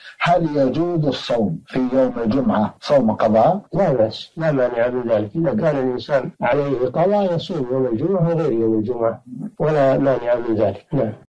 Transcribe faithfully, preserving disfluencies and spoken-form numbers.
هل يجوز الصوم في يوم الجمعة صوم قضاء؟ لا بأس، لا مانع من ذلك. إذا كان الإنسان عليه قضاء يصوم يوم الجمعة وغير يوم الجمعة، ولا مانع من ذلك. نعم.